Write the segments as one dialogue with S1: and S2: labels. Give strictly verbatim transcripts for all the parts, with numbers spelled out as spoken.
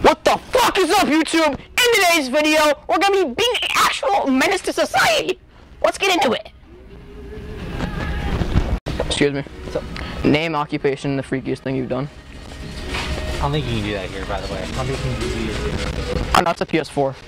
S1: What the fuck is up, YouTube? In today's video, we're gonna be being an actual menace to society. Let's get into it. Excuse me. What's up? Name, occupation, the freakiest thing you've done.
S2: I don't think you can do that here, by the way. I don't think you can do it here.
S1: Oh, no, it's a P S four.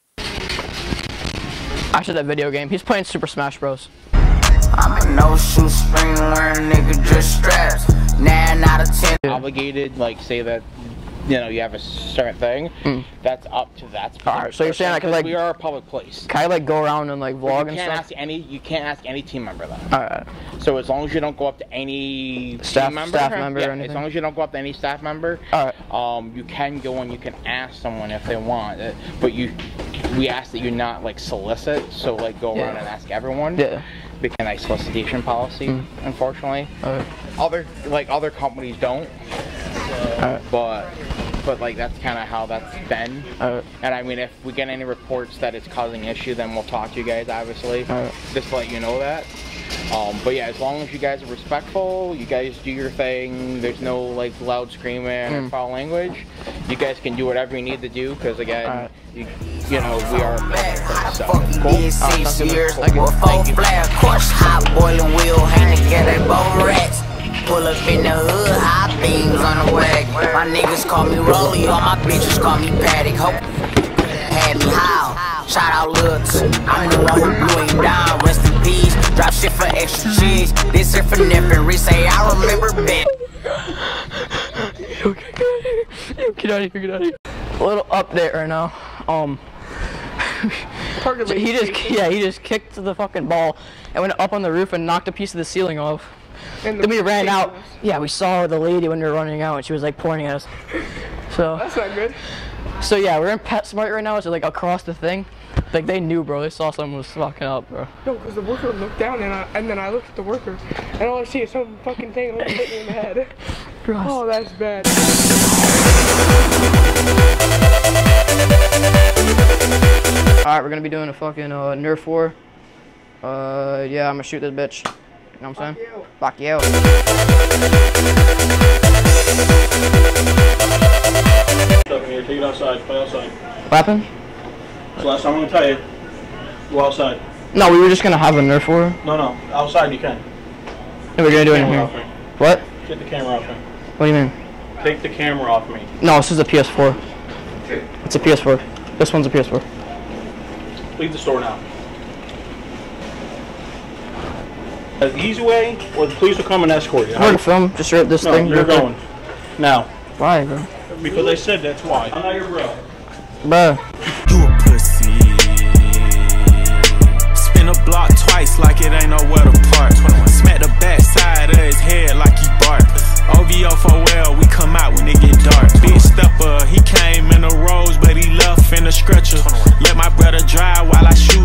S1: Actually, that video game. He's playing Super Smash Bros.
S3: I'm a no-shoe spring wearing nigga, just straps. Nine out of ten.
S4: Obligated, like say that, you know, you have a certain thing. Mm. That's up to that specific
S1: Alright, so you're saying I could like,
S4: we are a public place.
S1: Can I like go around and like vlog
S4: you
S1: and
S4: can't
S1: stuff?
S4: Ask any, you can't ask any team member that.
S1: Alright.
S4: So as long as you don't go up to any
S1: staff
S4: team member,
S1: staff member
S4: yeah,
S1: or anything?
S4: as long as you don't go up to any staff member,
S1: alright.
S4: Um, you can go and you can ask someone if they want it, but you, we ask that you not like solicit. So like go around
S1: yeah.
S4: and ask everyone.
S1: Yeah.
S4: Because like solicitation policy, mm. unfortunately.
S1: Alright.
S4: Other like other companies don't. Uh, but. But like that's kind of how that's been. Uh, and I mean, if we get any reports that it's causing issue, then we'll talk to you guys, obviously, uh, just to let you know that. Um, but yeah, as long as you guys are respectful, you guys do your thing. There's no like loud screaming mm. or foul language. You guys can do whatever you need to do, because again, uh, you, you know, we are. So cool.
S3: Pull up in the hood, high beams on the wagon. My niggas call me Rolly, all my bitches call me Paddock. Hope had me how. Shout out Lutz, I'm the one who blew him down. Rest in peace, drop shit for extra cheese. This here for Nippery, say I remember bit.
S1: Okay, get out of here, get out of here. A little update right now. Um, so he just, yeah, he just kicked the fucking ball and went up on the roof and knocked a piece of the ceiling off. And then we ran out. Yeah, we saw the lady when we were running out, and she was like pointing at us. So
S5: that's not good.
S1: So yeah, we're in PetSmart right now. So like across the thing, like they knew, bro. They saw someone was fucking up, bro.
S5: No, because the worker looked down, and I, and then I looked at the worker, and all I see is some fucking thing that hit me in the head. Gross. Oh, that's bad.
S1: All right, we're gonna be doing a fucking uh, Nerf war. Uh, yeah, I'm gonna shoot this bitch. You know what I'm saying? Fuck you. Fuck you.
S6: Here, take it outside. Play outside.
S1: What happened?
S6: That's the last time I'm gonna tell you. Go outside.
S1: No, we were just gonna have a Nerf war.
S6: No, no. Outside you can.
S1: No, we're gonna do it in here. What?
S6: Get the camera off me.
S1: What do you mean?
S6: Take the camera off me.
S1: No, this is a P S four. It's a P S four. This one's a P S four.
S6: Leave the store now. The easy way, or the police will come and escort you.
S1: I'm gonna film. Just rip this
S6: no,
S1: thing.
S6: you're going. Now.
S1: Why, bro?
S6: Because I said that's why. I'm not your bro.
S1: Bro.
S7: You a pussy. Spin a block twice like it ain't nowhere to park. Smack the back side of his head like he bark. O V O for well, we come out when it get dark. Big stepper, he came in a rose, but he left in a stretcher. Let my brother drive while I shoot.